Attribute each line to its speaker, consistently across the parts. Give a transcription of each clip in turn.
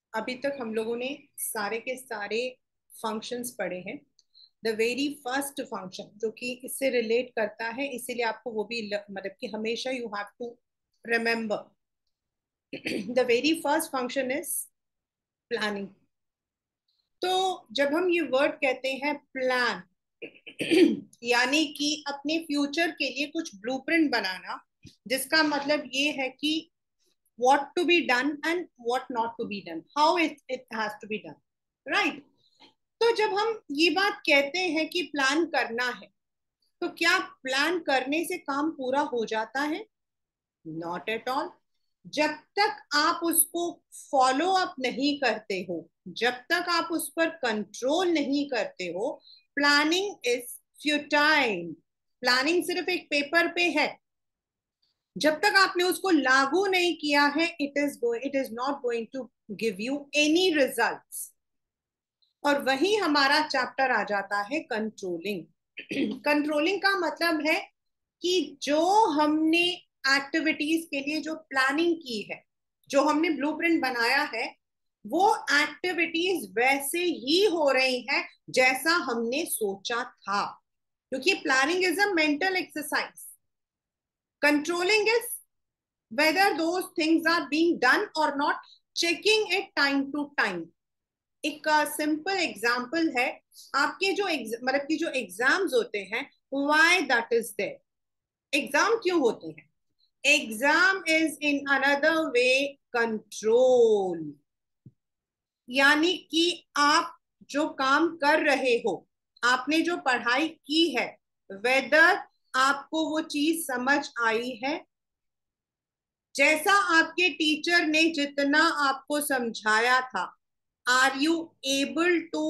Speaker 1: अभी तक हम लोगों ने सारे के सारे फंक्शंस पढ़े हैं। द वेरी फर्स्ट फंक्शन जो कि इससे रिलेट करता है, इसीलिए आपको वो भी मतलब कि हमेशा you have to remember the very first function is planning. तो जब हम ये वर्ड कहते हैं प्लान, यानी कि अपने फ्यूचर के लिए कुछ ब्लूप्रिंट बनाना, जिसका मतलब ये है कि what to be done and what not to be done, how it has to be done, right? तो जब हम ये बात कहते हैं कि प्लान करना है, तो क्या प्लान करने से काम पूरा हो जाता है? Not at all. जब तक आप उसको फॉलो अप नहीं करते हो, जब तक आप उस पर कंट्रोल नहीं करते हो, प्लानिंग इज फ्यूटाइल। प्लानिंग सिर्फ एक पेपर पे है। जब तक आपने उसको लागू नहीं किया है, it is not going to give you any results. और वही हमारा चैप्टर आ जाता है कंट्रोलिंग। कंट्रोलिंग का मतलब है कि जो हमने एक्टिविटीज के लिए जो प्लानिंग की है, जो हमने ब्लूप्रिंट बनाया है, वो एक्टिविटीज वैसे ही हो रही हैं जैसा हमने सोचा था, क्योंकि planning is a mental exercise. Controlling is whether those things are being done or not, checking it time to time. एक सिंपल एग्जाम्पल है, आपके जो मतलब कि जो एग्जाम्स होते हैं, why that is there. Exam क्यों होते हैं? Exam is in another way control. यानी कि आप जो काम कर रहे हो, आपने जो पढ़ाई की है, वेदर आपको वो चीज समझ आई है, जैसा आपके टीचर ने जितना आपको समझाया था, are you able to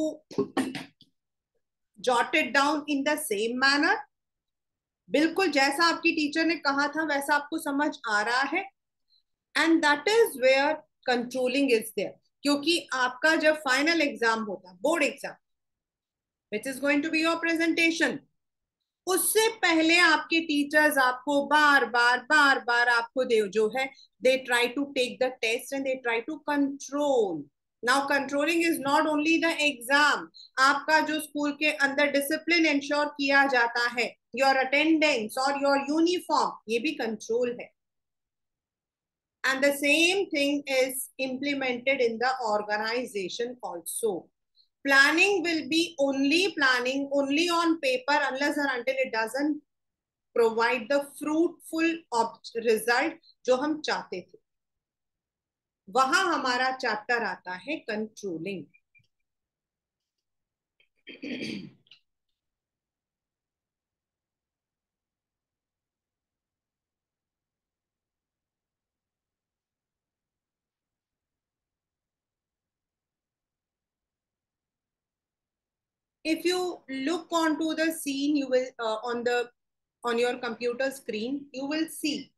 Speaker 1: jot it down in the same manner? बिल्कुल जैसा आपकी टीचर ने कहा था वैसा आपको समझ आ रहा है? And that is where controlling is there. क्योंकि आपका जब फाइनल एग्जाम होता है, board exam, which is going to be your presentation, उससे पहले आपके टीचर्स आपको बार बार आपको दे जो है, they try to take the test and they try to control. Now controlling is not only the exam, आपका जो स्कूल के अंदर डिसिप्लिन इंश्योर किया जाता है, योर अटेंडेंस और योर यूनिफॉर्म, ये भी कंट्रोल है। And the same thing is implemented in the organization also. Planning will be only planning, only on paper, unless and until it doesn't provide the fruitful result जो हम चाहते थे। वहां हमारा चैप्टर आता है controlling. If you look onto the scene, you will on your computer screen, you will see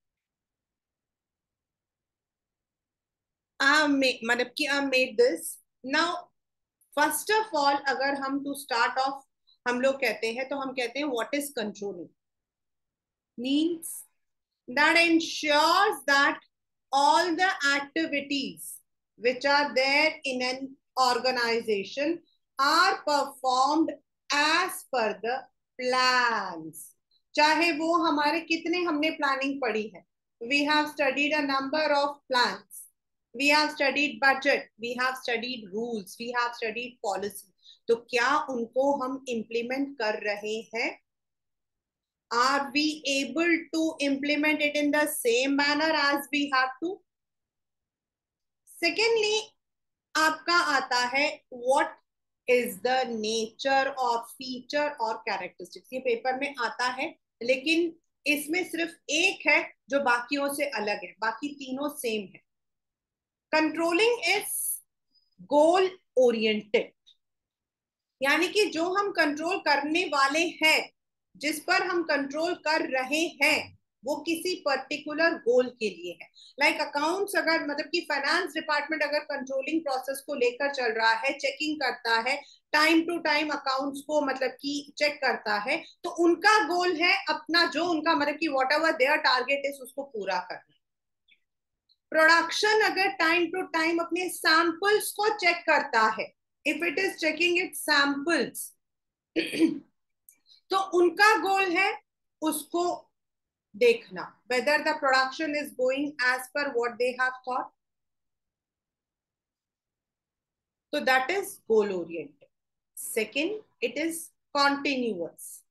Speaker 1: मतलब कि I made this now. First of all, अगर हम टू स्टार्ट ऑफ हम लोग कहते हैं, तो हम कहते हैं what is controlling? Means that ensures that all the activities which are there in an organization are performed as per the plans। चाहे वो हमारे कितने हमने प्लानिंग पढ़ी है, we have studied a number of plans, we have studied budget, we have studied rules, we have studied policy, तो क्या उनको हम implement कर रहे हैं? Are we able to implement it in the same manner as we have to? Secondly, आपका आता है what is the nature or feature or characteristics। ये पेपर में आता है, लेकिन इसमें सिर्फ एक है जो बाकियों से अलग है, बाकी तीनों सेम है। कंट्रोलिंग इज गोल ओरिएंटेड, यानी कि जो हम कंट्रोल करने वाले हैं, जिस पर हम कंट्रोल कर रहे हैं, वो किसी पर्टिकुलर गोल के लिए है। लाइक अकाउंट्स, अगर मतलब कि फाइनेंस डिपार्टमेंट अगर कंट्रोलिंग प्रोसेस को लेकर चल रहा है, चेकिंग करता है, टाइम टू टाइम अकाउंट्स को मतलब कि चेक करता है, तो उनका गोल है अपना जो उनका मतलब कि whatever their target is उसको पूरा करना। प्रोडक्शन अगर टाइम टू टाइम अपने सैंपल्स को चेक करता है, if it is checking it samples, तो उनका गोल है उसको देखना whether the production is going as per what they have thought. So that is goal oriented. Second, it is continuous.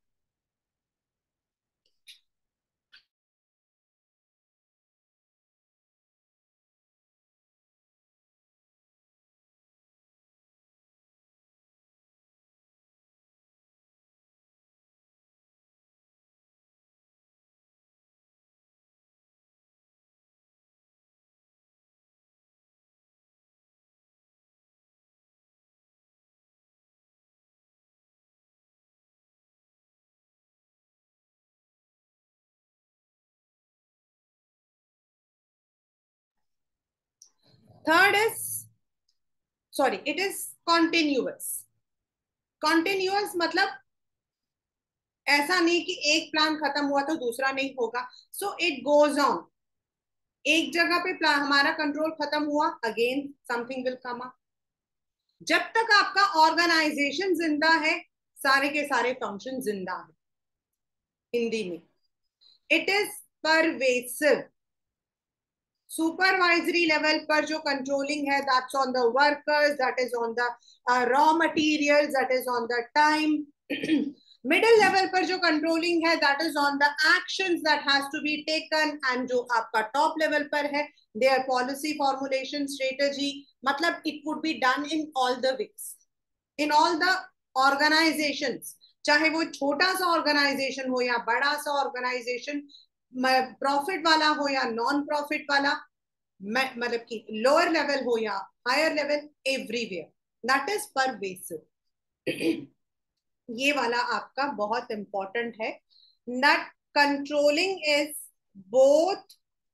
Speaker 1: Third is, sorry, it is continuous. Continuous मतलब ऐसा नहीं कि एक प्लान खत्म हुआ तो दूसरा नहीं होगा. So it goes on. एक जगह पे प्लान हमारा कंट्रोल खत्म हुआ, again something will come up. जब तक आपका ऑर्गेनाइजेशन जिंदा है, सारे के सारे फंक्शन जिंदा है. हिंदी में it is pervasive. Supervisory level पर जो कंट्रोलिंग है, that's on the workers, that is on the raw materials, that is on the time. Middle level पर जो कंट्रोलिंग है, that is on the actions that has to be taken. And जो आपका top level पर है, their policy formulation strategy. मतलब it would be done in all the weeks, in all the organisations, चाहे वो छोटा सा ऑर्गेनाइजेशन हो या बड़ा सा ऑर्गेनाइजेशन, प्रॉफिट वाला हो या नॉन प्रॉफिट वाला, मतलब कि लोअर लेवल हो या higher level, everywhere. That is pervasive. ये वाला आपका बहुत इंपॉर्टेंट है. Not controlling is both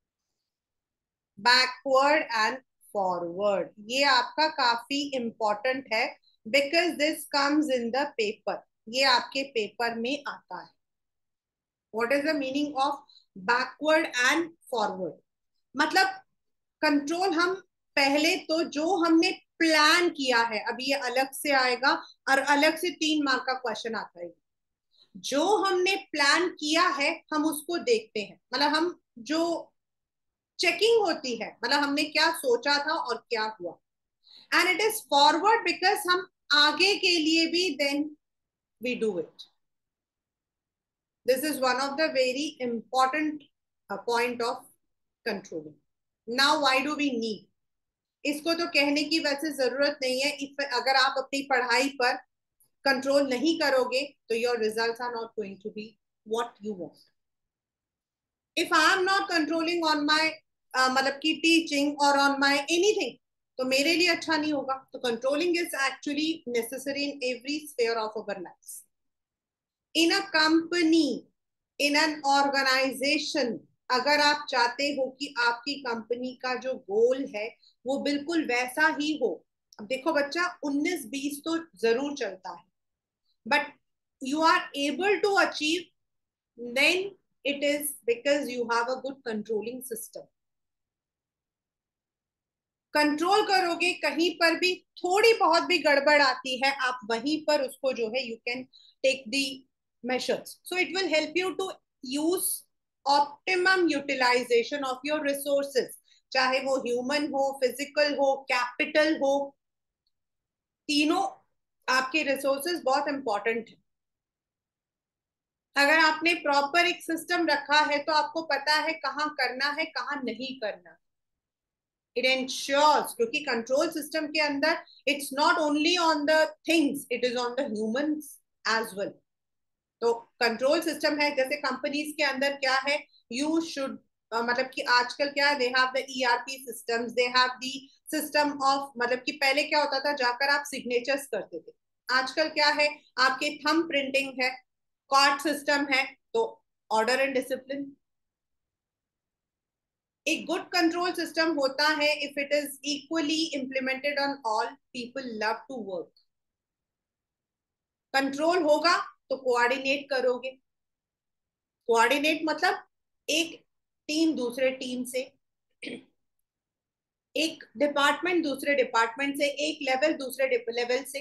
Speaker 1: backward and forward. ये आपका काफी इंपॉर्टेंट है because this comes in the paper. ये आपके पेपर में आता है. What is the meaning of backward and forward? मतलब कंट्रोल हम पहले तो जो हमने प्लान किया है, अभी ये अलग से आएगा और अलग से 3 मार्क का क्वेश्चन आता है. जो हमने प्लान किया है हम उसको देखते हैं. मतलब हम जो चेकिंग होती है, मतलब हमने क्या सोचा था और क्या हुआ. And it is forward because हम आगे के लिए भी then we do it. This is one of the very important point of controlling. Now why do we need? इसको तो कहने की वैसे जरूरत नहीं है. इफ अगर आप अपनी पढ़ाई पर कंट्रोल नहीं करोगे तो your results are not going to be what you want. If I am not controlling on my मतलब की टीचिंग और ऑन माय एनीथिंग, तो मेरे लिए अच्छा नहीं होगा. तो controlling is actually necessary in every sphere of our life. In a company, in an organisation, अगर आप चाहते हो कि आपकी कंपनी का जो गोल है वो बिल्कुल वैसा ही हो. अब देखो बच्चा, 19-20 तो जरूर चलता है, but you are able to achieve, then it is because you have a good controlling system. Control करोगे, कहीं पर भी थोड़ी बहुत भी गड़बड़ आती है, आप वहीं पर उसको जो है you can take the measures. So it will help you to use optimum utilisation of your resources, चाहे वो ह्यूमन हो, फिजिकल हो, कैपिटल हो. तीनों आपके रिसोर्सेज बहुत इंपॉर्टेंट है. अगर आपने प्रॉपर एक सिस्टम रखा है तो आपको पता है कहाँ करना है, कहाँ नहीं करना. इट एंश्योर्स, क्योंकि कंट्रोल सिस्टम के अंदर it's not only on the things, it is on the humans as well. तो कंट्रोल सिस्टम है, जैसे कंपनीज के अंदर क्या है, यू शुड मतलब कि आजकल क्या है, they have the ERP systems, they have the system of, मतलब कि पहले क्या होता था, जाकर आप सिग्नेचर्स करते थे. आजकल क्या है, आपके थंब प्रिंटिंग है, कार्ड सिस्टम है. तो ऑर्डर एंड डिसिप्लिन. एक गुड कंट्रोल सिस्टम होता है if it is equally implemented on all, people love to work. Control होगा तो कोऑर्डिनेट करोगे. कोऑर्डिनेट मतलब एक टीम दूसरे टीम से एक डिपार्टमेंट दूसरे डिपार्टमेंट से, एक लेवल दूसरे लेवल से।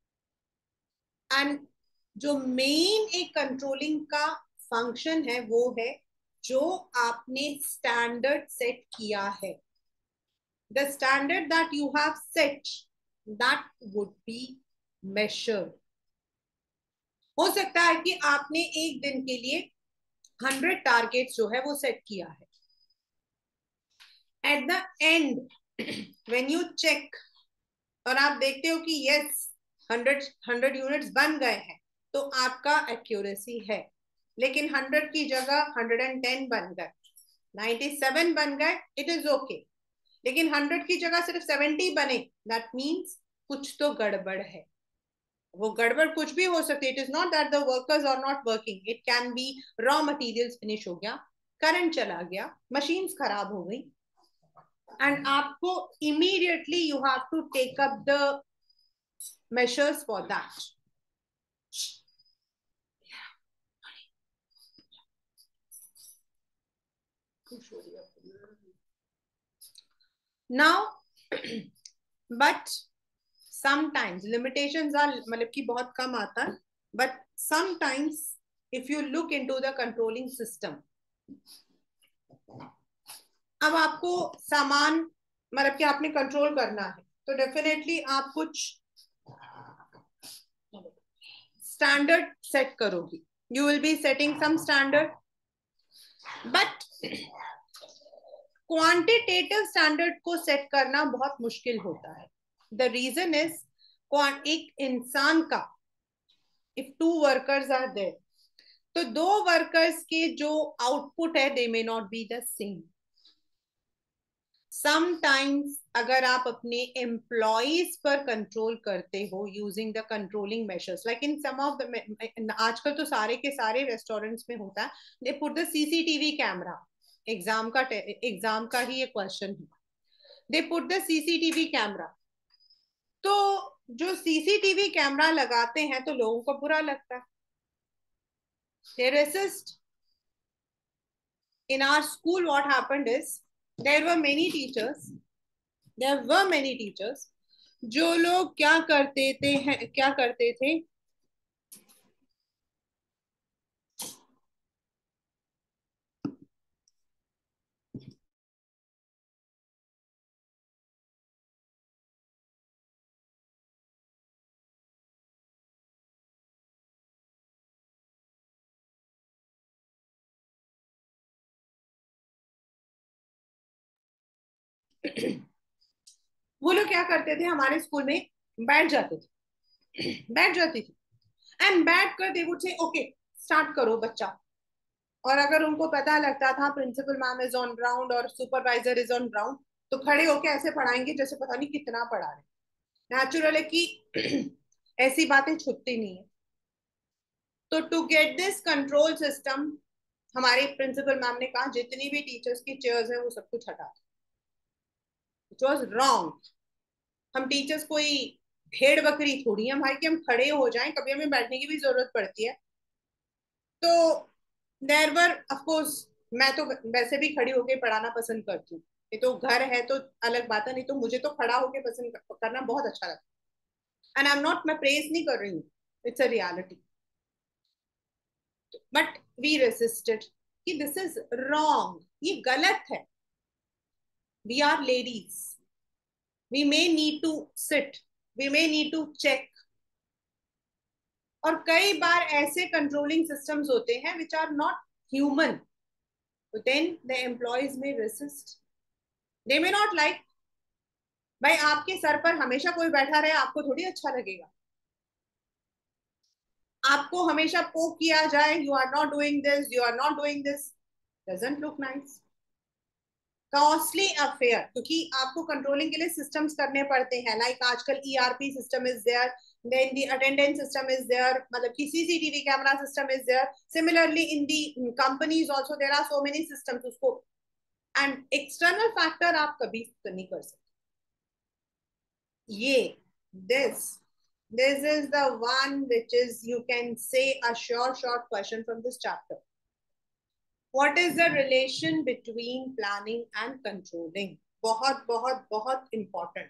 Speaker 1: एंड जो मेन एक कंट्रोलिंग का फंक्शन है वो है जो आपने स्टैंडर्ड सेट किया है, the standard that you have set, that would be measured. हो सकता है कि आपने एक दिन के लिए 100 टारगेट्स जो है वो सेट किया है। At the end when you check और आप देखते हो कि यस 100 यूनिट्स बन गए हैं, तो आपका एक्यूरेसी है। लेकिन 100 की जगह 110 बन गए, 97 बन गए, इट इज ओके। लेकिन 100 की जगह सिर्फ 70 बने, दैट मीन्स कुछ तो गड़बड़ है। वो गड़बड़ कुछ भी हो सकती है। It is not that the workers are not working, it can be raw materials finish हो गया, करंट चला गया, मशीन्स खराब हो गई, एंड आपको immediately you have to take up the measures for that. Now, but sometimes limitations are मतलब कि बहुत कम आता है, but sometimes if you look into the controlling system, अब आपको सामान मतलब कि आपने कंट्रोल करना है, तो डेफिनेटली आप कुछ स्टैंडर्ड सेट करोगी, you will be setting some standard, but quantitative standard को सेट करना बहुत मुश्किल होता है। द रीजन इज, एक इंसान का इफ 2 वर्कर्स आर देयर, तो 2 वर्कर्स के जो आउटपुट है they may not be the same. Sometimes अगर आप अपने एम्प्लॉइज पर कंट्रोल करते हो using the controlling measures, like in some of the, आजकल तो सारे के सारे रेस्टोरेंट्स में होता है, they put the CCTV camera. Exam का ही ये क्वेश्चन है, they put the CCTV camera. तो जो सीसीटीवी कैमरा लगाते हैं तो लोगों को बुरा लगता है, they resist. In our school what happened is, there were many teachers, there were many teachers जो लोग क्या करते थे, वो लोग क्या करते थे हमारे स्कूल में, बैठ जाते थे, बैठ जाती थी, एंड बैठ कर they would say okay start करो बच्चा। और अगर उनको पता लगता था principal ma'am is on ground और सुपरवाइजर इज ऑन ग्राउंड, तो खड़े होके ऐसे पढ़ाएंगे जैसे पता नहीं कितना पढ़ा रहे। नेचुरल है कि ऐसी बातें छुपती नहीं है। तो to get this control system, हमारे प्रिंसिपल मैम ने कहा जितनी भी टीचर्स की चेयर्स हैं वो सब कुछ हटा, इट वॉज रॉन्ग। हम टीचर्स कोई भेड़ बकरी थोड़ी है भाई कि हम खड़े हो जाएं, कभी हमें बैठने की भी जरूरत पड़ती है। तो देयर वर ऑफ कोर्स, मैं तो वैसे भी खड़ी होके पढ़ाना पसंद करती हूँ, ये तो घर है तो अलग बात है, नहीं तो मुझे तो खड़ा होके पसंद करना बहुत अच्छा लगता है। एंड आई एम नॉट, मैं प्रेज नहीं कर रही हूँ, it's a reality. But we resisted कि दिस इज रॉन्ग, ये गलत है। We are ladies, we may need to sit, we may need to check. और कई बार ऐसे कंट्रोलिंग सिस्टम्स होते हैं विच आर नॉट ह्यूमन, तो then the employees may resist, they may not like. भाई आपके सर पर हमेशा कोई बैठा रहे आपको थोड़ी अच्छा लगेगा। आपको हमेशा पोक किया जाए, you are not doing this, you are not doing this, doesn't look nice. Costly affair, क्योंकि आपको कंट्रोलिंग के लिए सिस्टम्स करने पड़ते हैं, लाइक आजकल ERP system is there, then the attendance system is there, मतलब कि CCTV camera system is there, similarly in the companies also there are so many systems उसको। एंड एक्सटर्नल फैक्टर आप कभी नहीं कर सकते। ये this this is the one which is, you can say, a short question from this chapter. What is the relation between planning and controlling? बहुत बहुत बहुत इंपॉर्टेंट।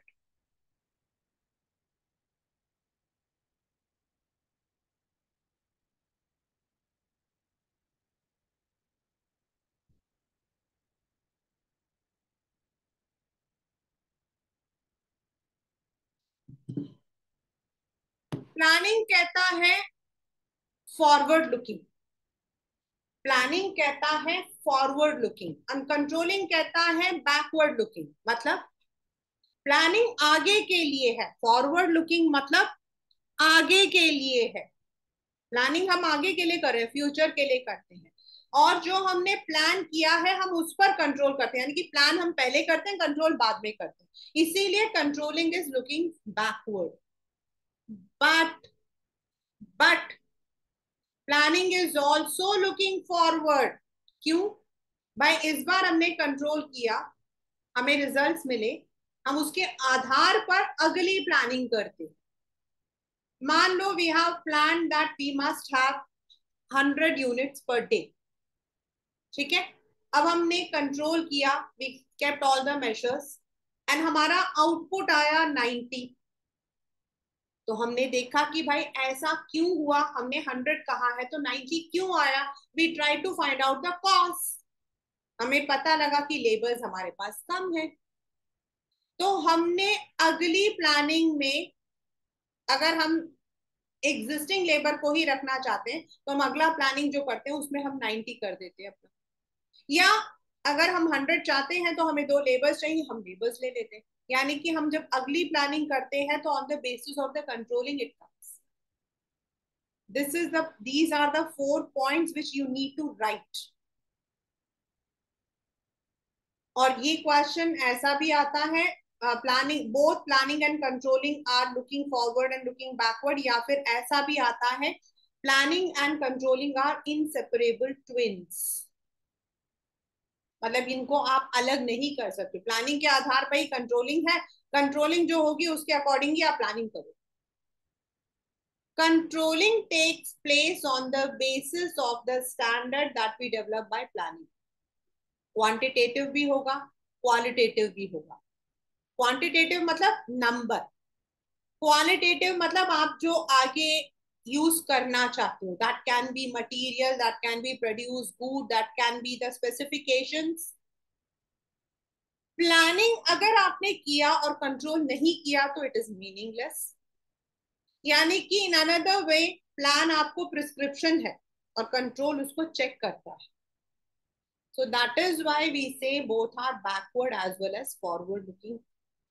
Speaker 1: प्लानिंग कहता है फॉरवर्ड लुकिंग, प्लानिंग कहता है फॉरवर्ड लुकिंग, अनकंट्रोलिंग कहता है backward looking. मतलब प्लानिंग आगे के लिए है, फॉरवर्ड लुकिंग मतलब आगे के लिए है। प्लानिंग हम आगे के लिए कर रहे हैं, फ्यूचर के लिए करते हैं। और जो हमने प्लान किया है हम उस पर कंट्रोल करते हैं, यानी कि प्लान हम पहले करते हैं, कंट्रोल बाद में करते हैं। इसीलिए controlling is looking backward. But but planning is also looking forward. क्यों? भाई इस बार हमने कंट्रोल किया, हमें रिजल्ट्स मिले, हम उसके आधार पर अगली प्लानिंग करते। मान लो we have plan that we must have 100 units per day. ठीक है, अब हमने कंट्रोल किया, we kept all the measures and हमारा आउटपुट आया 90। तो हमने देखा कि भाई ऐसा क्यों हुआ, हमने 100 कहा है तो 90 क्यों आया। We try to find out the cause. हमें पता लगा कि लेबर्स हमारे पास कम है। तो हमने अगली प्लानिंग में, अगर हम एग्जिस्टिंग लेबर को ही रखना चाहते हैं तो हम अगला प्लानिंग जो करते हैं उसमें हम 90 कर देते हैं अपना। या अगर हम 100 चाहते हैं तो हमें 2 लेबर्स चाहिए, हम लेबर्स ले लेते हैं। यानी कि हम जब अगली प्लानिंग करते हैं तो on the basis of the controlling it comes. These are the 4 points which you need to write। और ये क्वेश्चन ऐसा भी आता है, planning, both planning and controlling are looking forward and looking backward. या फिर ऐसा भी आता है, planning and controlling are inseparable twins. मतलब इनको आप अलग नहीं कर सकते, प्लानिंग के आधार पर ही कंट्रोलिंग है, कंट्रोलिंग जो होगी उसके अकॉर्डिंग ही आप प्लानिंग करो। Controlling takes place on the basis of the standard that we develop by planning. Quantitative भी होगा, क्वालिटेटिव भी होगा। क्वांटिटेटिव मतलब नंबर, क्वालिटेटिव मतलब आप जो आगे यूज करना चाहते हो, that can be material, that can be produce good, that can be the specifications. Planning अगर आपने किया और कंट्रोल नहीं किया तो इट इज मीनिंगलेस। यानी कि इन अनदर वे, प्लान आपको प्रिस्क्रिप्शन है और कंट्रोल उसको चेक करता है। So that is why we say both are backward as well as forward looking.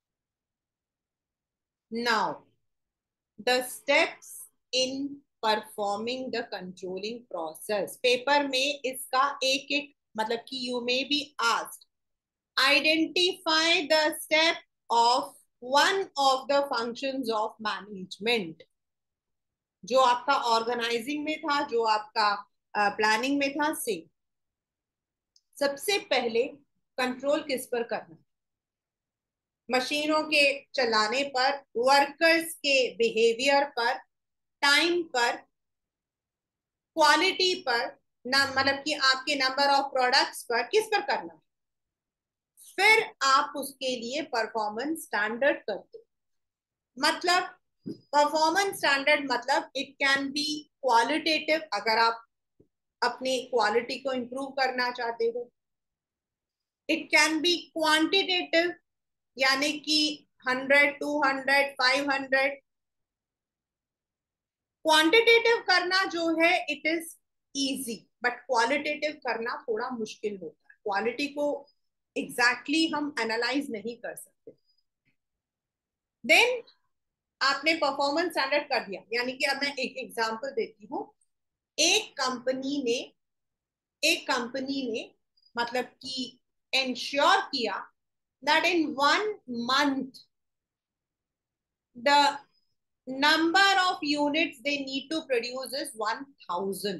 Speaker 1: Now the steps in performing the controlling process. Paper में इसका एक एक मतलब कि you may be asked identify the step of one of the functions of management। जो आपका organising में था, जो आपका प्लानिंग में था, से सबसे पहले कंट्रोल किस पर करना? मशीनों के चलाने पर, वर्कर्स के बिहेवियर पर, टाइम पर, क्वालिटी पर, ना मतलब कि आपके नंबर ऑफ प्रोडक्ट्स पर, किस पर करना है? फिर आप उसके लिए परफॉर्मेंस स्टैंडर्ड करते। मतलब परफॉर्मेंस स्टैंडर्ड मतलब इट कैन बी क्वालिटेटिव, अगर आप अपनी क्वालिटी को इंप्रूव करना चाहते हो। इट कैन बी क्वांटिटेटिव, यानी कि 100, 200, 500। क्वांटिटेटिव करना जो है it is easy, but qualitative करना थोड़ा मुश्किल होता है। क्वालिटी को एग्जैक्टली exactly हम एनालाइज नहीं कर सकते। देन आपने परफॉर्मेंस स्टैंडर्ड कर दिया, यानी कि अब मैं एक एग्जांपल देती हूँ। एक कंपनी ने मतलब कि इंश्योर किया that in 1 month the number of units they need to produce is 1000।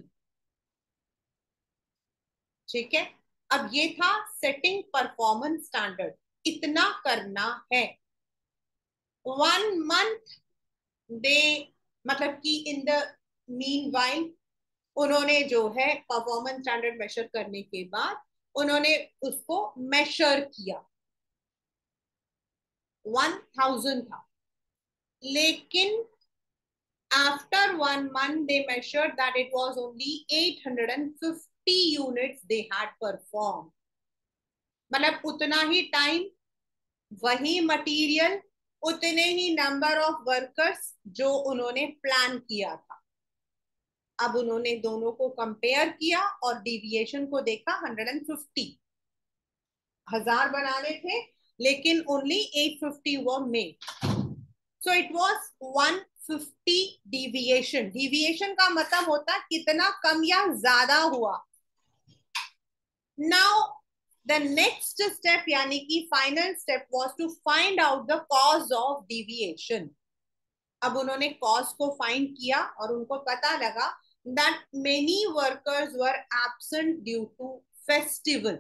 Speaker 1: ठीक है, अब ये था सेटिंग परफॉर्मेंस स्टैंडर्ड, इतना करना है। 1 month दे मतलब कि इन द मीन वाइल उन्होंने जो है परफॉर्मेंस स्टैंडर्ड मेजर करने के बाद उन्होंने उसको मेजर किया। 1000 था, लेकिन after 1 month they measured that it was only 850 units they had performed. मतलब उतना ही टाइम, वही मटेरियल, उतने ही नंबर ऑफ वर्कर्स जो उन्होंने प्लान किया था। अब उन्होंने दोनों को कंपेयर किया और डिविएशन को देखा। 150, 1000 बनाने थे लेकिन only 850 were made, so it was 150 deviation. Deviation का मतलब होता है कितना कम या ज्यादा हुआ। नाउ द नेक्स्ट स्टेप यानी कि final step was to find out the cause of deviation. अब उन्होंने कॉज को फाइंड किया और उनको पता लगा that many workers were absent due to festival.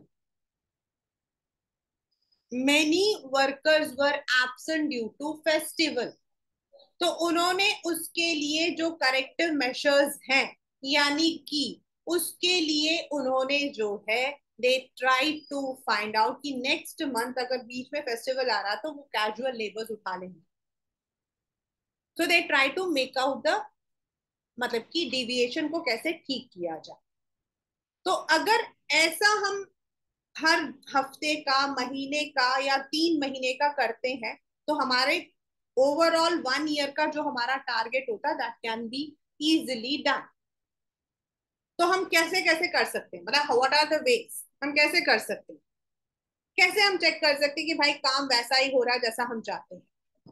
Speaker 1: Many workers were absent due to festival. तो उन्होंने उसके लिए जो करेक्टिव मेजर्स हैं, यानी कि उसके लिए उन्होंने जो है they try to find out कि नेक्स्ट मंथ अगर बीच में फेस्टिवल आ रहा तो वो कैजुअल लेबर्स उठा लेंगे। So they try to make out the, मतलब कि डिविएशन को कैसे ठीक किया जाए। तो अगर ऐसा हम हर हफ्ते का, महीने का या 3 महीने का करते हैं तो हमारे ओवरऑल 1 ईयर का जो हमारा टारगेट होता है that can be easily done. तो हम कैसे कैसे कर सकते हैं, मतलब व्हाट आर द वेज, हम कैसे कर सकते हैं, कैसे हम चेक कर सकते हैं कि भाई काम वैसा ही हो रहा है जैसा हम चाहते हैं।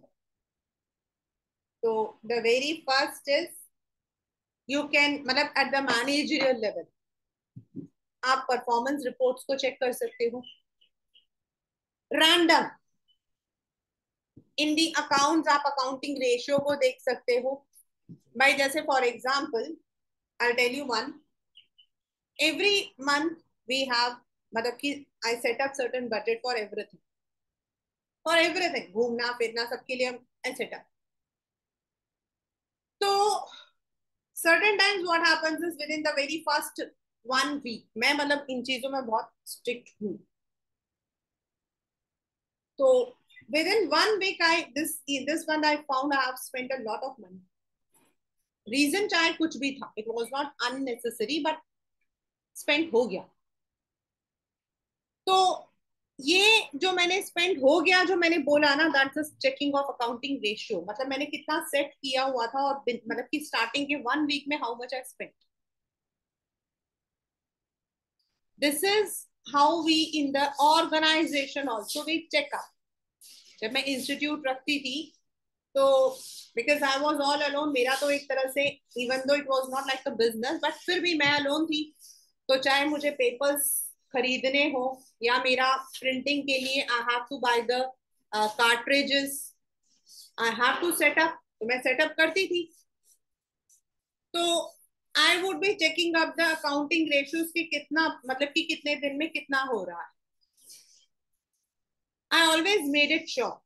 Speaker 1: तो the very first is you can, मतलब एट द मैनेजरियल लेवल आप परफॉर्मेंस रिपोर्ट्स को चेक कर सकते हो। रैंडम इन दी अकाउंट्स आप अकाउंटिंग रेशियो को देख सकते हो भाई। जैसे for example I tell you one, every month we have, मतलब कि I set up certain budget for everything, for everything, घूमना फिरना सबके लिए हम सेट अप। तो certain times what happens is with in the very first 1 week, मैं मतलब इन चीजों में बहुत स्ट्रिक्ट हूँ। तो within 1 week I this month I found I have spent a lot of money. Reason चाहे कुछ भी था, it was not unnecessary but spend हो गया। तो ये जो मैंने स्पेंड हो गया, जो मैंने बोला ना, that's checking of accounting ratio, मतलब मैंने कितना सेट किया हुआ था और मतलब कि स्टार्टिंग के 1 वीक में how much I spend. This is how we in the organization also we check up. जब मैं इंस्टीट्यूट रखती थी तो because I was all alone, मेरा तो एक तरह से even though it was not like a business but फिर भी मैं अलोन थी। तो चाहे मुझे पेपर्स खरीदने हो या मेरा प्रिंटिंग के लिए I have to buy the cartridges, I have to set up, तो मैं सेटअप करती थी। तो I would be checking up the accounting ratios की कितना, मतलब कि कितने दिन में कितना हो रहा है। I always made it sure.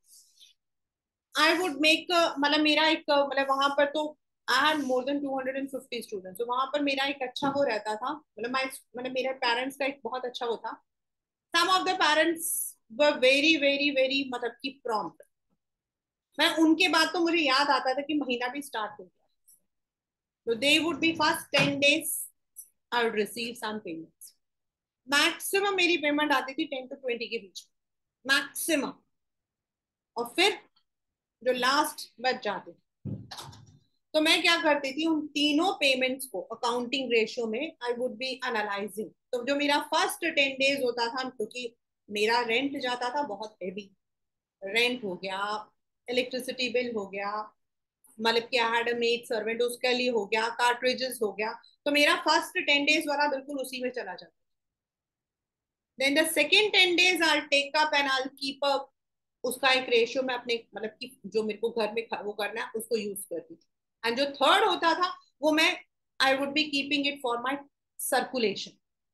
Speaker 1: I would make, मतलब मेरा एक मतलब वहां पर तो I had more than 250 students, तो वहां पर मेरा एक अच्छा वो रहता था, मतलब मतलब मेरे पेरेंट्स का एक बहुत अच्छा वो था। Some of the parents were very very very मतलब कि प्रॉम्प्ट। मैं उनके बाद तो मुझे याद आता था कि महीना भी स्टार्ट हो गया, तो they would be first 10 days I would receive some payments. Maximum मेरी पेमेंट आती थी 10 to 20 के बीच में, मैक्सिमम। और फिर जो लास्ट बच जाते थे, तो मैं क्या करती थी, उन तीनों पेमेंट्स को अकाउंटिंग रेशियो में आई वुड बी एनालाइजिंग। तो जो मेरा फर्स्ट 10 days होता था, क्योंकि मेरा रेंट जाता था बहुत हेवी, रेंट हो गया, इलेक्ट्रिसिटी बिल हो गया, मतलब कि I had a maid servant उसके लिए हो गया, कार्ट्रिजेस हो गया, तो मेरा फर्स्ट 10 days वाला बिल्कुल उसी में चला जाता। Then the second 10 days I take up and I keep up, उसका एक रेशियो में अपने, मतलब कि जो मेरे को घर में वो करना है उसको यूज करती थी। एंड जो थर्ड होता था वो मैं I would be keeping it for my circulation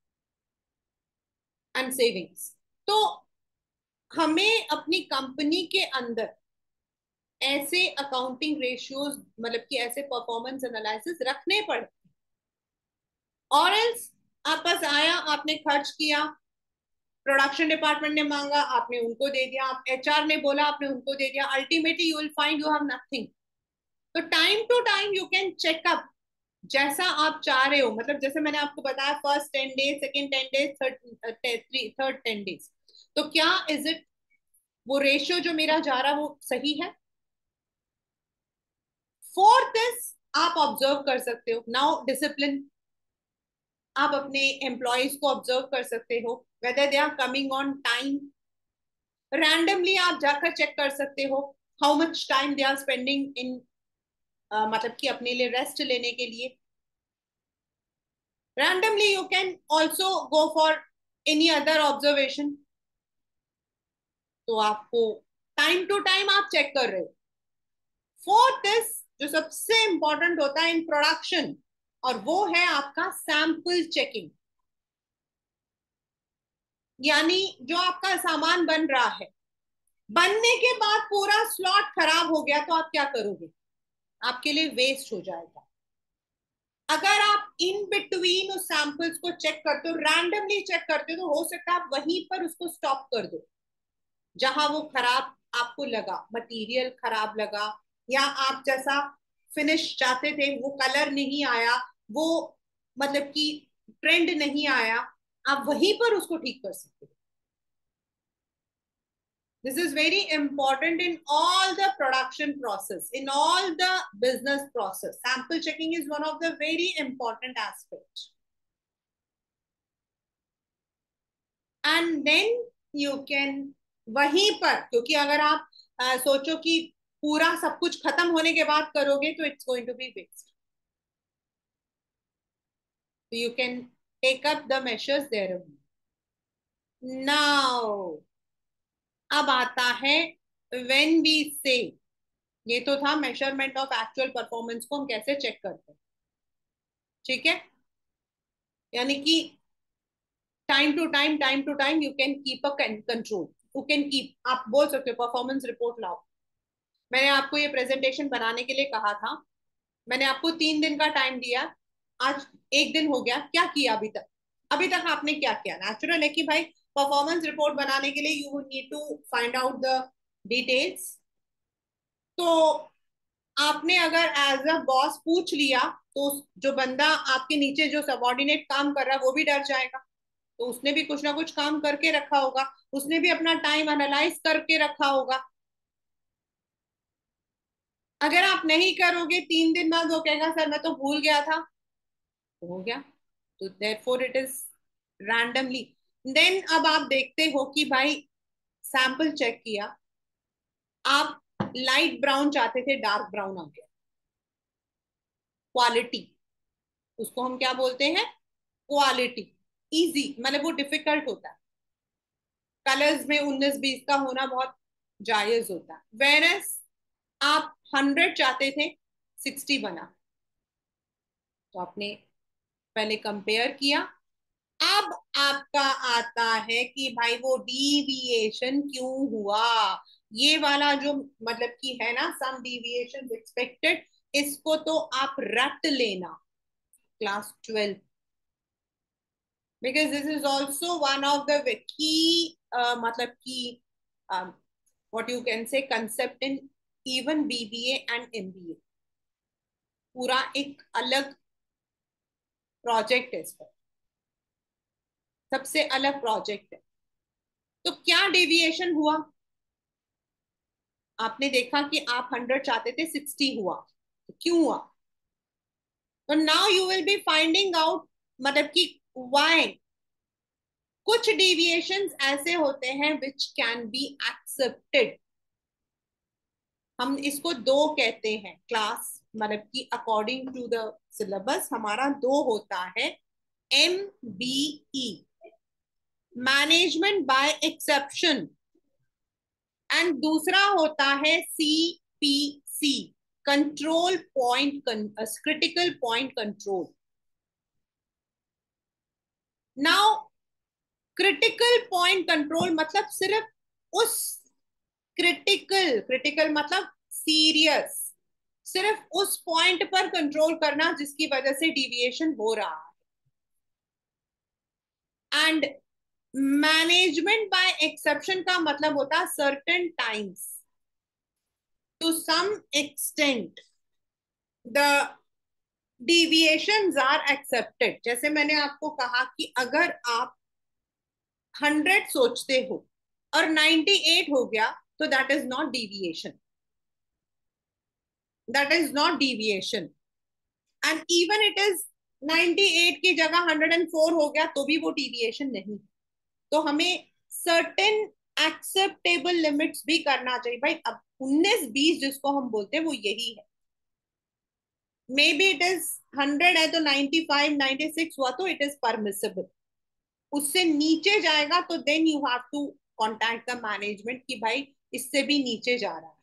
Speaker 1: and savings. तो हमें अपनी कंपनी के अंदर ऐसे अकाउंटिंग रेशियोज, मतलब कि ऐसे परफॉर्मेंस एनालिसिस रखने पड़ते, और एल्स आप पास आया, आपने खर्च किया, प्रोडक्शन डिपार्टमेंट ने मांगा, आपने उनको दे दिया, आप एचआर ने बोला, आपने उनको दे दिया, ultimately you will find you have nothing. तो time to time you can check up जैसा आप चाह रहे हो, मतलब जैसे मैंने आपको बताया first 10 days, second 10 days, third 10 days, तो क्या इज इट, वो रेशियो जो मेरा जा रहा है वो सही है। फोर्थ इज आप ऑब्जर्व कर सकते हो, नाउ डिसिप्लिन, आप अपने एम्प्लॉयज को ऑब्जर्व कर सकते हो whether they are coming on time. Randomly आप जाकर चेक कर सकते हो how much time they are spending in, मतलब कि अपने लिए रेस्ट लेने के लिए। randomly you can also go for any other observation। तो आपको टाइम टू टाइम आप चेक कर रहे हो। फोर्थ इज जो सबसे इंपॉर्टेंट होता है इन प्रोडक्शन, और वो है आपका सैंपल चेकिंग। यानी जो आपका सामान बन रहा है, बनने के बाद पूरा स्लॉट खराब हो गया तो आप क्या करोगे, आपके लिए वेस्ट हो जाएगा। अगर आप इन बिटवीन उस सैंपल्स को चेक करते हो, रैंडमली चेक करते हो, तो हो सकता है आप वहीं पर उसको स्टॉप कर दो जहां वो खराब आपको लगा, मटेरियल खराब लगा, या आप जैसा फिनिश चाहते थे वो कलर नहीं आया, वो मतलब कि ट्रेंड नहीं आया, आप वहीं पर उसको ठीक कर सकते हो। This is very important in all the production process, in all the business process. Sample checking is one of the very important aspects. And then you can वहीं पर, क्योंकि अगर आप सोचो कि पूरा सब कुछ खत्म होने के बाद करोगे तो it's going to be waste. So you can take up the measures there. Now अब आता है when we say, ये तो था मेजरमेंट ऑफ एक्चुअल परफॉर्मेंस को हम कैसे चेक करते हैं, ठीक है। यानी कि time to time you can keep a control, you can keep, आप बोल सकते हो परफॉर्मेंस रिपोर्ट लाओ। मैंने आपको ये प्रेजेंटेशन बनाने के लिए कहा था, मैंने आपको 3 दिन का टाइम दिया, आज एक दिन हो गया, क्या किया अभी तक, अभी तक आपने क्या किया। नेचुरल है कि भाई परफॉर्मेंस रिपोर्ट बनाने के लिए you need to find out the details. तो आपने अगर एज अ बॉस पूछ लिया तो जो बंदा आपके नीचे जो सबॉर्डिनेट काम कर रहा है वो भी डर जाएगा, तो उसने भी कुछ ना कुछ काम करके रखा होगा, उसने भी अपना टाइम एनालाइज करके रखा होगा। अगर आप नहीं करोगे 3 दिन बाद वो कहेगा सर मैं तो भूल गया था, तो हो गया। तो therefore it is randomly. Then अब आप देखते हो कि भाई सैंपल चेक किया, आप लाइट ब्राउन चाहते थे, डार्क ब्राउन आ गया, क्वालिटी, उसको हम क्या बोलते हैं, क्वालिटी। इजी मतलब वो डिफिकल्ट होता है, कलर्स में 19-20 का होना बहुत जायज होता है, वेरस आप 100 चाहते थे, 60 बना। तो आपने पहले कंपेयर किया, अब आपका आता है कि भाई वो डीविएशन क्यों हुआ, ये वाला जो मतलब कि है ना सम डीविएशन एक्सपेक्टेड, इसको तो आप रट लेना class 12, because this is also one of the key मतलब कि what you can say concept in even BBA and MBA, पूरा एक अलग प्रोजेक्ट है इस पर, सबसे अलग प्रोजेक्ट है। तो क्या डेविएशन हुआ, आपने देखा कि आप 100 चाहते थे, 60 हुआ, तो क्यों हुआ। तो now you will be finding out मतलब कि व्हाई। कुछ डेविएशंस ऐसे होते हैं विच कैन बी एक्सेप्टेड, हम इसको दो कहते हैं क्लास, मतलब कि अकॉर्डिंग टू द सिलेबस हमारा दो होता है, MBE management by exception, and दूसरा होता है CPC control point, critical point control. Now critical point control मतलब सिर्फ उस क्रिटिकल, क्रिटिकल मतलब सीरियस, सिर्फ उस पॉइंट पर कंट्रोल करना जिसकी वजह से डिविएशन हो रहा है। एंड मैनेजमेंट बाय एक्सेप्शन का मतलब होता है certain times to some extent the deviations are accepted. जैसे मैंने आपको कहा कि अगर आप 100 सोचते हो और 98 हो गया तो that is not deviation, that is not deviation. And even it is 98 की जगह 104 हो गया तो भी वो डिविएशन नहीं। तो हमें सर्टेन एक्सेप्टेबल लिमिट्स भी करना चाहिए भाई। अब 19-20 जिसको हम बोलते हैं वो यही है। मे बी इट इज 100 है तो 95 96 हुआ तो इट इज परमिसिबल। उससे नीचे जाएगा तो then you have to contact the management कि भाई इससे भी नीचे जा रहा है।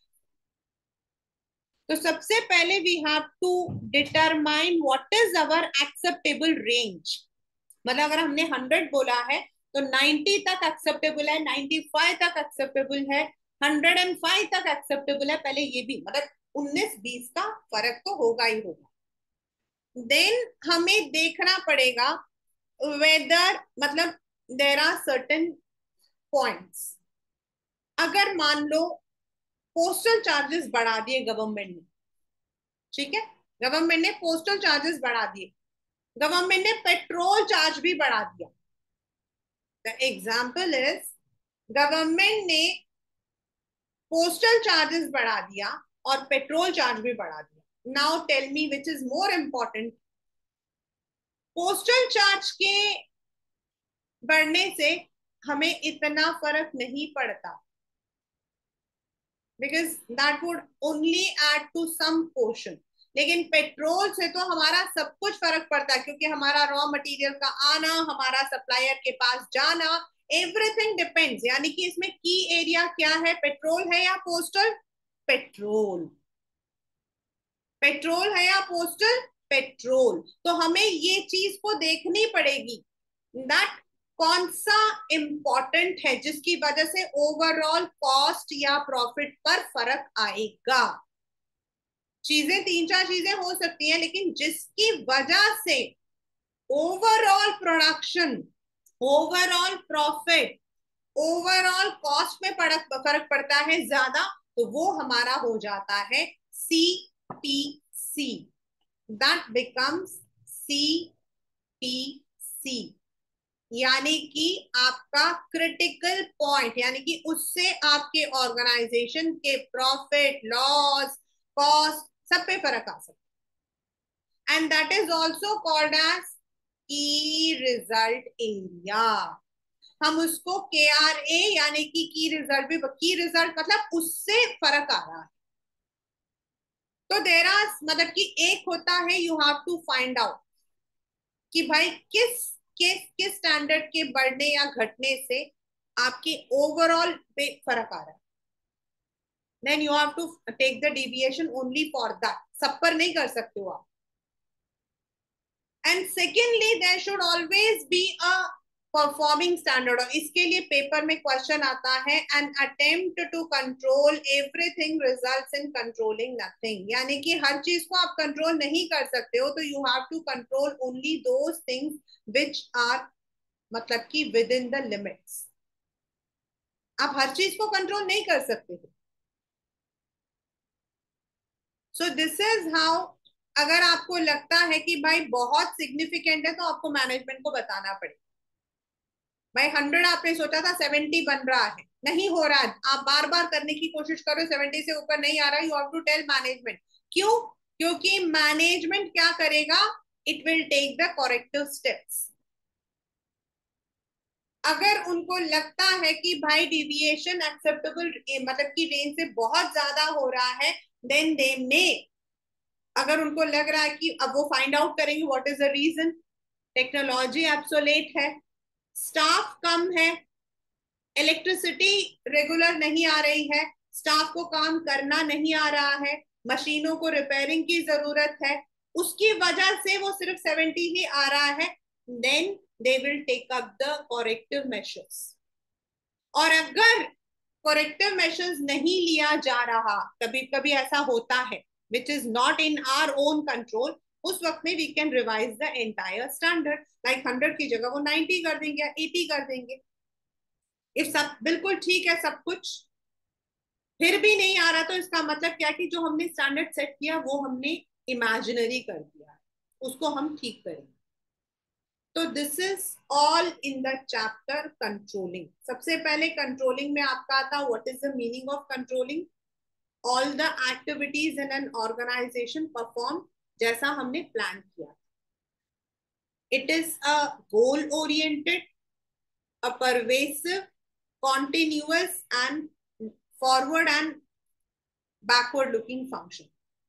Speaker 1: तो सबसे पहले we have to determine what is our acceptable range. मतलब अगर हमने 100 बोला है तो 90 तक एक्सेप्टेबल है, 95 तक एक्सेप्टेबल है, 105 तक एक्सेप्टेबल है। पहले ये भी मतलब 19-20 का फर्क तो होगा ही होगा। देन हमें देखना पड़ेगा वेदर मतलब देर आर सर्टेन पॉइंट्स। अगर मान लो पोस्टल चार्जेस बढ़ा दिए गवर्नमेंट ने, ठीक है, गवर्नमेंट ने पोस्टल चार्जेस बढ़ा दिए, गवर्नमेंट ने पेट्रोल चार्ज भी बढ़ा दिया। द एग्जाम्पल इज गवर्नमेंट ने पोस्टल चार्जेस बढ़ा दिया और पेट्रोल चार्ज भी बढ़ा दिया। Now tell me which is more important. Postal charge के बढ़ने से हमें इतना फर्क नहीं पड़ता because that would only add to some portion. लेकिन पेट्रोल से तो हमारा सब कुछ फर्क पड़ता है क्योंकि हमारा रॉ मटेरियल का आना, हमारा सप्लायर के पास जाना, एवरीथिंग डिपेंड्स। यानी कि इसमें की एरिया क्या है, पेट्रोल है या पोस्टल? पेट्रोल। पेट्रोल है या पोस्टल? पेट्रोल। तो हमें ये चीज को देखनी पड़ेगी दैट कौन सा इंपॉर्टेंट है जिसकी वजह से ओवरऑल कॉस्ट या प्रॉफिट पर फर्क आएगा। चीजें 3-4 चीजें हो सकती हैं लेकिन जिसकी वजह से overall production, overall profit, overall cost में फर्क पड़ता है ज्यादा, तो वो हमारा हो जाता है CPC। That becomes CPC। यानी कि आपका क्रिटिकल पॉइंट, यानी कि उससे आपके ऑर्गेनाइजेशन के प्रॉफिट, लॉस, कॉस्ट सब पे फर्क आ सकता है। And that is also called as key result area. हम उसको KRA यानी कि की रिजल्ट भी, की रिजल्ट मतलब उससे फर्क आ रहा है। तो देर आर मतलब कि एक होता है you have to find out कि भाई किस स्टैंडर्ड के बढ़ने या घटने से आपकी ओवरऑल पे फर्क आ रहा है। Then you have to take the deviation only for that, सब पर नहीं कर सकते हो आप। And secondly there should always be a performing standard. और इसके लिए पेपर में क्वेश्चन आता है an attempt to control everything results in controlling nothing. यानी कि हर चीज को आप कंट्रोल नहीं कर सकते हो, तो you have to control only those things which are मतलब कि विद इन द लिमिट्स। आप हर चीज को कंट्रोल नहीं कर सकते हो। So this is how. अगर आपको लगता है कि भाई बहुत सिग्निफिकेंट है तो आपको मैनेजमेंट को बताना पड़ेगा भाई 100 आपने सोचा था 70 बन रहा है, नहीं हो रहा है, आप बार बार करने की कोशिश करो, 70 से ऊपर नहीं आ रहा, you have to tell management. क्यों? क्योंकि मैनेजमेंट क्या करेगा, it will take the corrective steps. अगर उनको लगता है कि भाई डिविएशन एक्सेप्टेबल मतलब की रेंज से बहुत ज्यादा हो रहा है, देन दे मे, अगर उनको लग रहा है कि अब वो फाइंड आउट करेंगे what is the reason. Technology obsolete है, स्टाफ कम है, इलेक्ट्रिसिटी रेगुलर नहीं आ रही है, स्टाफ को काम करना नहीं आ रहा है, मशीनों को रिपेयरिंग की जरूरत है, उसकी वजह से वो सिर्फ 70 ही आ रहा है, then they will take up the corrective measures. और अगर करेक्टिव मेजर्स नहीं लिया जा रहा, कभी कभी ऐसा होता है which is not in our own control, उस वक्त में we can revise the entire standard. Like 100 की जगह वो 90 कर देंगे या 80 कर देंगे। इफ सब बिल्कुल ठीक है सब कुछ, फिर भी नहीं आ रहा, तो इसका मतलब क्या कि जो हमने स्टैंडर्ड सेट किया वो हमने इमेजिनरी कर दिया, उसको हम ठीक करेंगे। तो this is all in the chapter controlling. सबसे पहले कंट्रोलिंग में आपका आता what is the meaning of controlling, all the activities in an organisation perform जैसा हमने प्लान किया। It is a goal oriented, a pervasive, continuous and forward and backward looking function.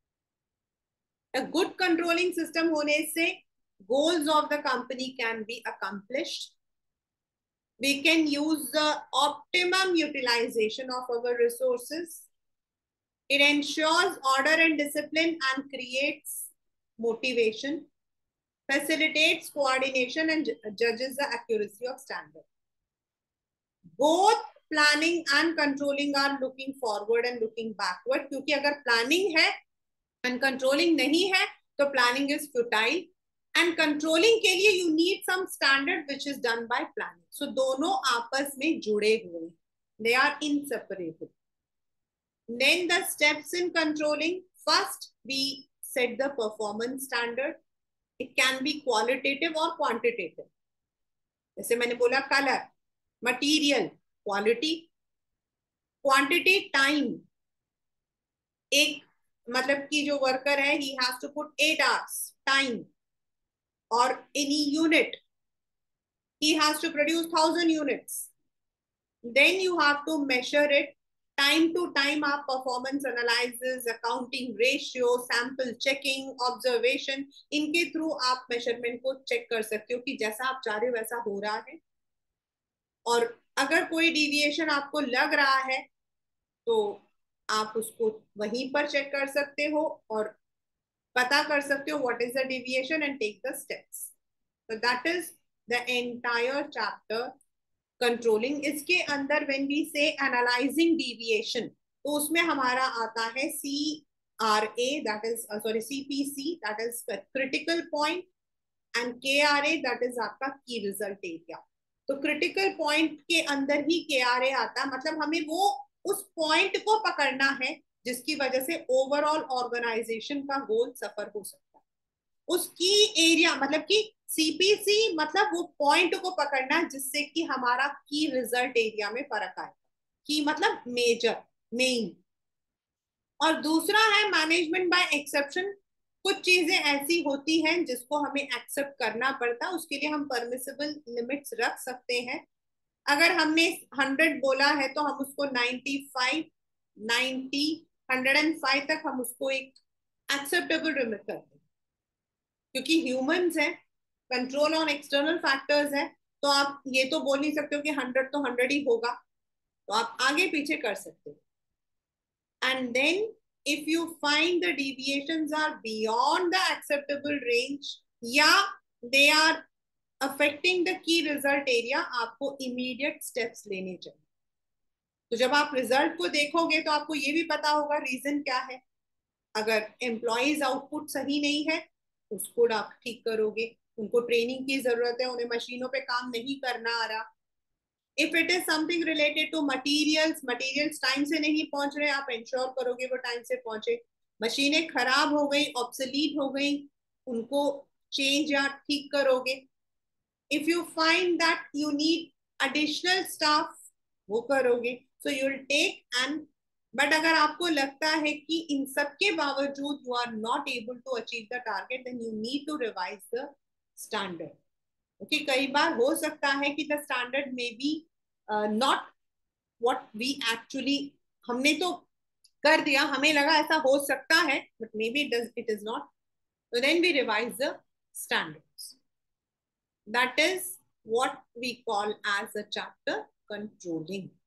Speaker 1: A good controlling system होने से goals of the company can be accomplished. We can use the optimum utilization of our resources. It ensures order and discipline and creates motivation, facilitates coordination and judges the accuracy of standard. Both planning and controlling are looking forward and looking backward, क्योंकि अगर planning है and controlling नहीं है तो planning is futile, and controlling के लिए you need some standard which is done by planning. So दोनों आपस में जुड़े हुए हैं, they are inseparable. Then the steps in controlling, first we set the performance standard. It can be qualitative और quantitative. जैसे मैंने बोला colour, material, quality, quantity, time. एक मतलब कि जो वर्कर है he has to put 8 hours time, और any unit he has to produce 1000 units, then you have to measure it time to time. आप performance analysis, accounting ratio, sample checking, observation, इनके थ्रू आप मेजरमेंट को check कर सकते हो कि जैसा आप चाह रहे हो वैसा हो रहा है। और अगर कोई डिविएशन आपको लग रहा है तो आप उसको वहीं पर चेक कर सकते हो और पता कर सकते हो what is the deviation and take the steps. so that is the entire chapter controlling। इसके अंदर when we say analyzing deviation, तो उसमें हमारा आता है CRA, that is sorry CPC, that is critical point, and KRA, that is आपका key result area। तो critical point के अंदर ही KRA आता है, मतलब हमें वो उस पॉइंट को पकड़ना है जिसकी वजह से ओवरऑल ऑर्गेनाइजेशन का गोल सफर हो सकता है। उसकी एरिया मतलब कि CPC मतलब वो पॉइंट को पकड़ना जिससे कि हमारा की रिजल्ट एरिया में फर्क आएगा। की मतलब मेजर, मेन। और दूसरा है मैनेजमेंट बाय एक्सेप्शन। कुछ चीजें ऐसी होती हैं जिसको हमें एक्सेप्ट करना पड़ता है, उसके लिए हम परमिसिबल लिमिट्स रख सकते हैं। अगर हमने 100 बोला है तो हम उसको 95, 90, 105 तक हम उसको एक एक्सेप्टेबल लिमिट करते हैं, क्योंकि ह्यूमंस है, कंट्रोल ऑन एक्सटर्नल फैक्टर्स है। तो आप ये तो बोल नहीं सकते हो कि 100 तो 100 ही होगा, तो आप आगे पीछे कर सकते हो। And then if you find the deviations are beyond the acceptable range या they are affecting the key result area, आपको immediate steps लेने चाहिए। तो जब आप रिजल्ट को देखोगे तो आपको ये भी पता होगा रीजन क्या है। अगर एम्प्लॉइज आउटपुट सही नहीं है उसको आप ठीक करोगे, उनको ट्रेनिंग की जरूरत है, उन्हें मशीनों पे काम नहीं करना आ रहा। If it is something related to materials, materials time से नहीं पहुंच रहे, आप इंश्योर करोगे वो टाइम से पहुंचे। मशीनें खराब हो गई, ऑब्सोलीट हो गई, उनको चेंज या ठीक करोगे। If you find that you need additional staff, वो करोगे। So you will take and but अगर आपको लगता है कि इन सब के बावजूद you are not able to achieve the target, then you need to revise the standard. Okay, कई बार हो सकता है कि द स्टैंडर्ड में be not what we actually, हमने तो कर दिया, हमें लगा ऐसा हो सकता है but maybe it is not, so then we revise the standards। that is what we call as a chapter controlling।